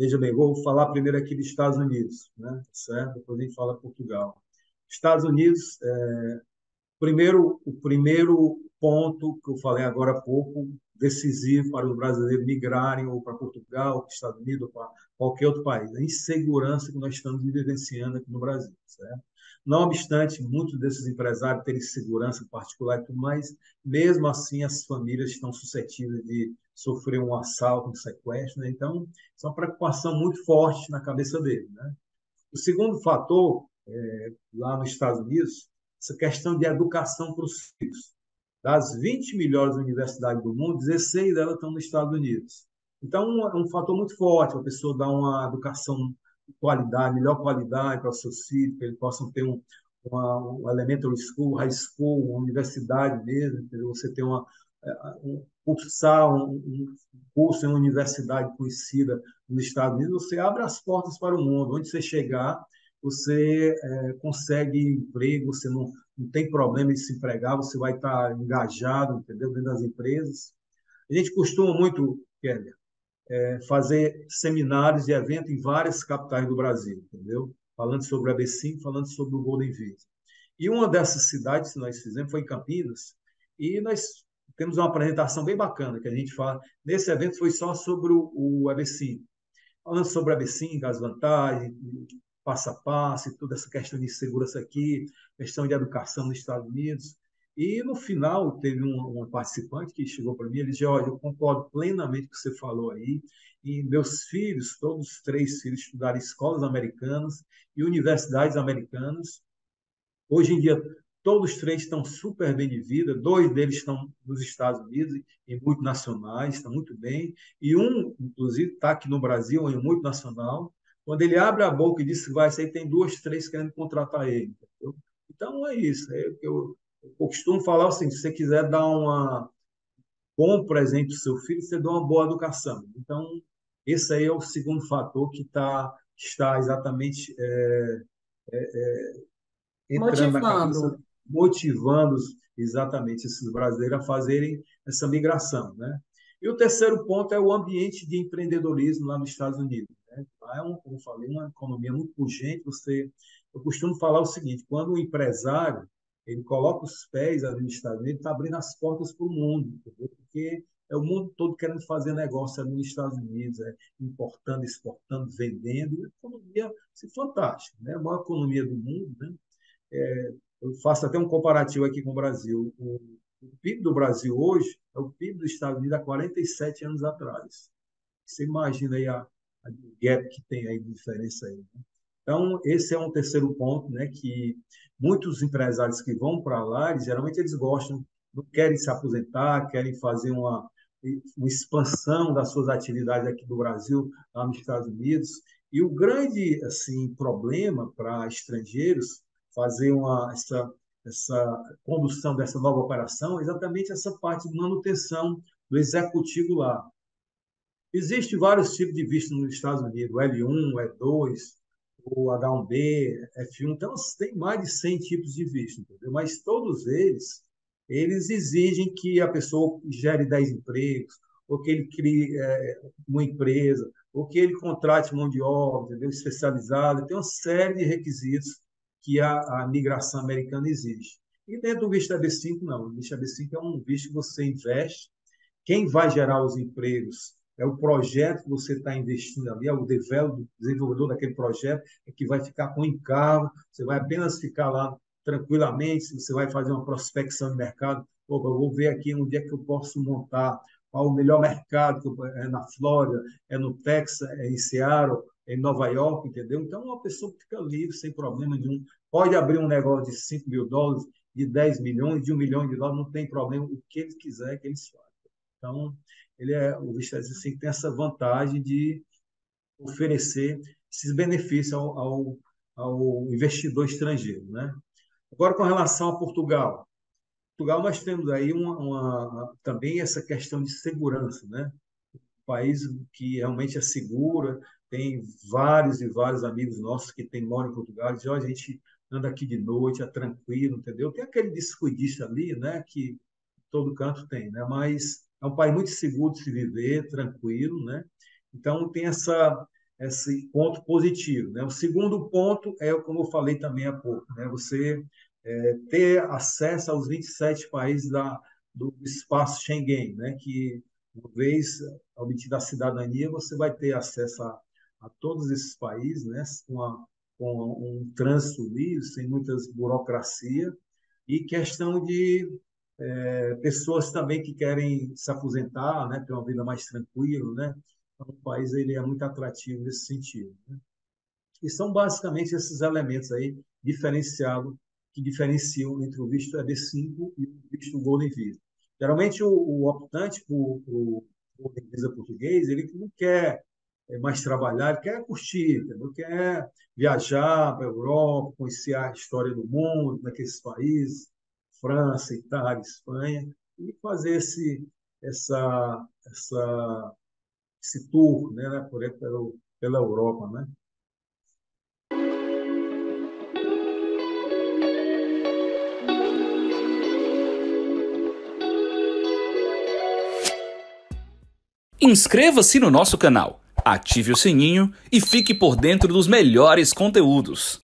Veja bem, vou falar primeiro aqui dos Estados Unidos, né? Certo? Depois a gente fala Portugal. Estados Unidos, o primeiro ponto que eu falei agora há pouco, decisivo para os brasileiros migrarem ou para Portugal, para os Estados Unidos, ou para qualquer outro país, a insegurança que nós estamos vivenciando aqui no Brasil, certo? Não obstante muitos desses empresários terem segurança particular e tudo mais, mesmo assim as famílias estão suscetíveis de sofrer um assalto, um sequestro, né? Então, isso é uma preocupação muito forte na cabeça deles, né? O segundo fator, lá nos Estados Unidos, essa questão de educação para os filhos. Das 20 melhores universidades do mundo, 16 delas estão nos Estados Unidos. Então, é um fator muito forte, a pessoa dar uma educação de qualidade, melhor qualidade para os seus filhos, que eles possam ter um elementary school, high school, uma universidade mesmo, entendeu? Você ter cursar um curso em uma universidade conhecida nos Estados Unidos, você abre as portas para o mundo. Onde você chegar, você consegue emprego, você não tem problema de se empregar, você vai estar engajado, entendeu? Dentro das empresas. A gente costuma muito, Keller, fazer seminários e eventos em várias capitais do Brasil, entendeu? Falando sobre o ABC, falando sobre o Golden Visa. E uma dessas cidades que nós fizemos foi em Campinas, e nós temos uma apresentação bem bacana que a gente fala. Nesse evento foi só sobre o ABC, falando sobre a ABC, as vantagens, passo a passo, e toda essa questão de segurança aqui, questão de educação nos Estados Unidos. E no final teve um participante que chegou para mim, ele disse: olha, eu concordo plenamente com o que você falou aí, e meus filhos, todos os três filhos, estudaram em escolas americanas e universidades americanas. Hoje em dia, todos os três estão super bem de vida, dois deles estão nos Estados Unidos, em multinacionais, estão muito bem, e um, inclusive, está aqui no Brasil, em multinacional. Quando ele abre a boca e diz que vai sair, tem duas, três querendo contratar ele. Entendeu? Então, é isso. Eu costumo falar assim: se você quiser dar um bom presente para o seu filho, você dá uma boa educação. Então, esse aí é o segundo fator que está exatamente entrando na cabeça, Motivando. motivando exatamente esses brasileiros a fazerem essa migração, né? E o terceiro ponto é o ambiente de empreendedorismo lá nos Estados Unidos, né? Lá como eu falei, uma economia muito pujante. Eu costumo falar o seguinte: quando o empresário ele coloca os pés ali nos Estados Unidos, ele está abrindo as portas para o mundo, entendeu? Porque é o mundo todo querendo fazer negócio ali nos Estados Unidos, importando, exportando, vendendo, e a economia assim, fantástica, né? A maior economia do mundo, né? Eu faço até um comparativo aqui com o Brasil. O PIB do Brasil hoje é o PIB dos Estados Unidos há 47 anos atrás. Você imagina aí a gap que tem aí de diferença aí, né? Então, esse é um terceiro ponto, né, que muitos empresários que vão para lá, geralmente eles gostam, não querem se aposentar, querem fazer uma expansão das suas atividades aqui do Brasil, lá nos Estados Unidos. E o grande assim problema para estrangeiros fazer essa condução dessa nova operação é exatamente essa parte de manutenção do executivo lá. Existem vários tipos de visto nos Estados Unidos: o L1, o E2, o H1B, F1. Então, tem mais de 100 tipos de visto, entendeu? Mas todos eles exigem que a pessoa gere 10 empregos, ou que ele crie uma empresa, ou que ele contrate mão de obra, entendeu? Especializada. Tem uma série de requisitos que a migração americana exige. E dentro do visto AB5, não. O visto AB5 é um visto que você investe. Quem vai gerar os empregos é o projeto que você está investindo ali, é o desenvolvedor daquele projeto, é que vai ficar com encargo. Você vai apenas ficar lá tranquilamente, você vai fazer uma prospecção de mercado. Pô, eu vou ver aqui onde é que eu posso montar, qual o melhor mercado, é na Flórida, é no Texas, é em Seattle, é em Nova York, entendeu? Então, uma pessoa que fica livre, sem problema nenhum, pode abrir um negócio de US$ 5.000, de 10 milhões, de US$ 1 milhão, não tem problema, o que eles quiserem que eles façam. Então, o Vista assim, tem essa vantagem de oferecer esses benefícios ao investidor estrangeiro, né? Agora, com relação a Portugal. Portugal, nós temos aí também essa questão de segurança, né? Um país que realmente é seguro, tem vários e vários amigos nossos que moram em Portugal, dizem: "Ó, a gente anda aqui de noite, é tranquilo", entendeu? Tem aquele descuidista ali, né, que todo canto tem, né? Mas é um país muito seguro de se viver, tranquilo, né? Então tem esse ponto positivo, né? O segundo ponto é, como eu falei também há pouco, né? Você ter acesso aos 27 países do espaço Schengen, né? Que, uma vez obtida a cidadania, você vai ter acesso a todos esses países, né? Com um trânsito livre, sem muitas burocracia, e questão de pessoas também que querem se aposentar, né? Ter uma vida mais tranquila, né? Então, o país ele é muito atrativo nesse sentido. E são basicamente esses elementos aí diferenciados que diferenciam entre o visto EB5 e o visto Golden Visa. Geralmente, o optante por Golden Visa português, ele não quer mais trabalhar, ele quer curtir, entendeu? Quer viajar para a Europa, conhecer a história do mundo, naqueles países, França, Itália, Espanha, e fazer esse tour, né, pela Europa, né? Inscreva-se no nosso canal, ative o sininho e fique por dentro dos melhores conteúdos.